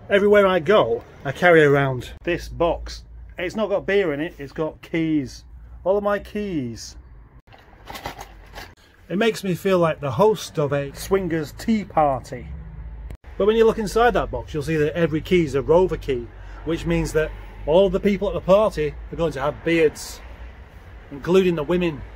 Everywhere I go, I carry around this box. It's not got beer in it, it's got keys. All of my keys. It makes me feel like the host of a swingers tea party. But when you look inside that box, you'll see that every key is a Rover key, which means that all of the people at the party are going to have beards, including the women.